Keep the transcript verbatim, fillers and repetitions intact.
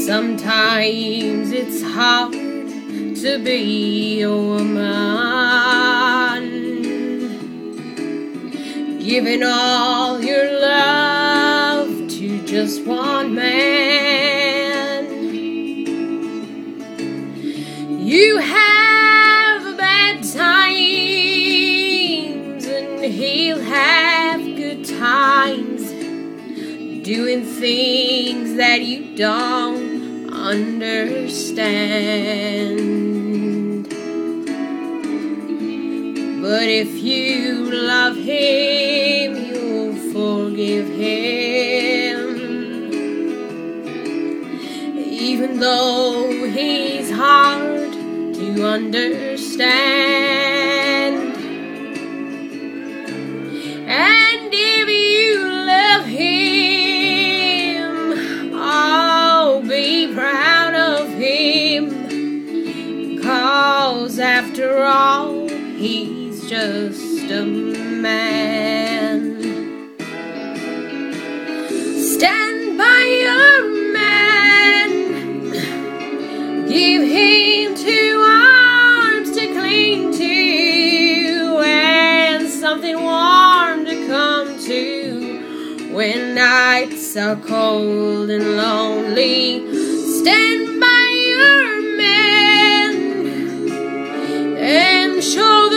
Sometimes it's hard to be a woman, giving all your love to just one man. You have bad times and he'll have good times, doing things that you don't understand. But if you love him, you'll forgive him, even though he's hard to understand. And if you love him, oh, be proud of him, 'cause after all, he's just a man. Stand by your man, give him two arms to cling to, and something warm to come to when nights are cold and lonely. Stand by your man and show the